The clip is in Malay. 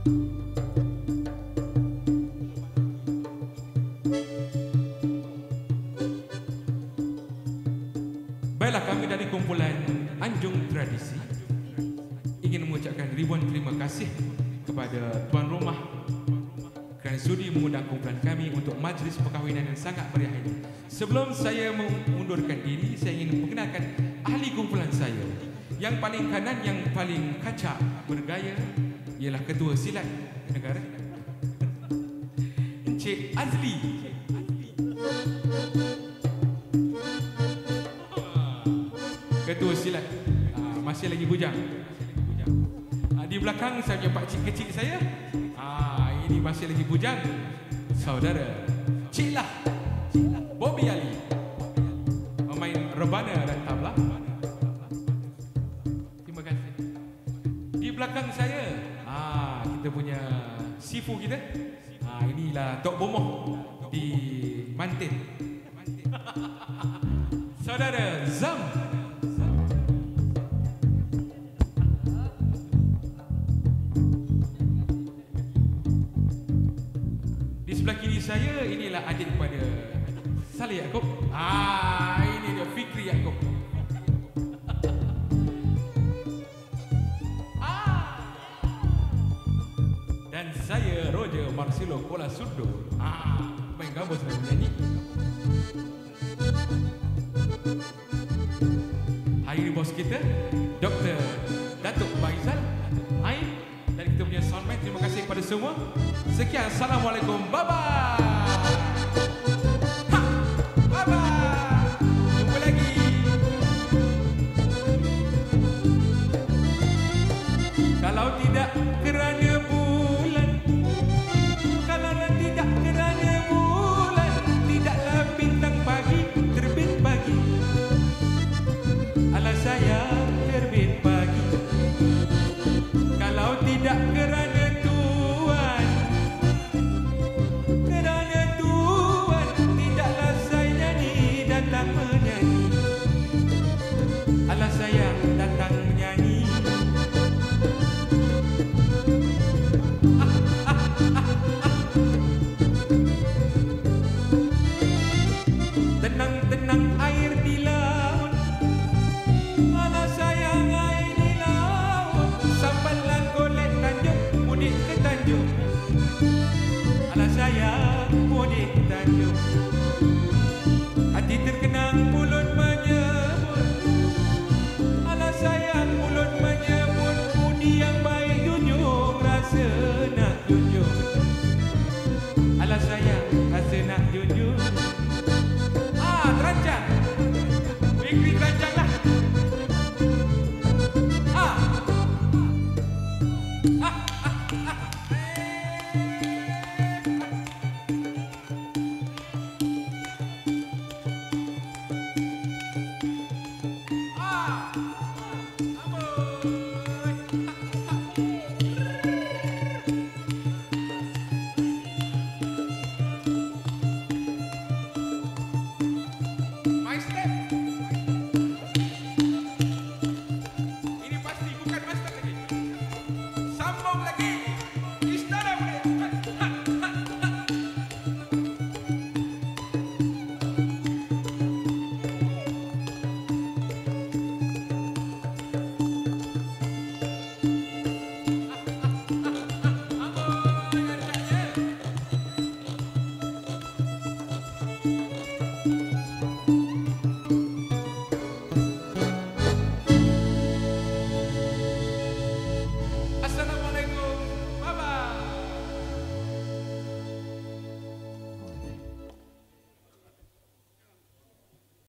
Baiklah, kami dari kumpulan Anjung Tradisi ingin mengucapkan ribuan terima kasih kepada tuan rumah kerana sudi mengundang kumpulan kami untuk majlis perkahwinan yang sangat meriah ini. Sebelum saya mengundurkan diri, saya ingin memperkenalkan ahli kumpulan saya. Yang paling kanan, yang paling kacak bergaya ialah Ketua Silat Negara, Encik Azli. Ketua Silat, masih lagi bujang. Di belakang saya punya pakcik kecil saya, ini masih lagi bujang, saudara Cik Lah Bobby Ali, pemain rebana dan tabla. Terima kasih. Di belakang saya, kita punya sifu kita, inilah Tok Bomoh di Mantin, saudara Zam. Di sebelah kiri saya, inilah adik kepada Saleh Yaakob. Ini dia Fikri Yaakob. Dan saya Roger Marcelo Kuala Sundo. Main gambar sampai menyanyi. Hari ini bos kita Dr. Datuk Faizal Ain, dan kita punya soundman. Terima kasih kepada semua. Sekian, Assalamualaikum, bye bye.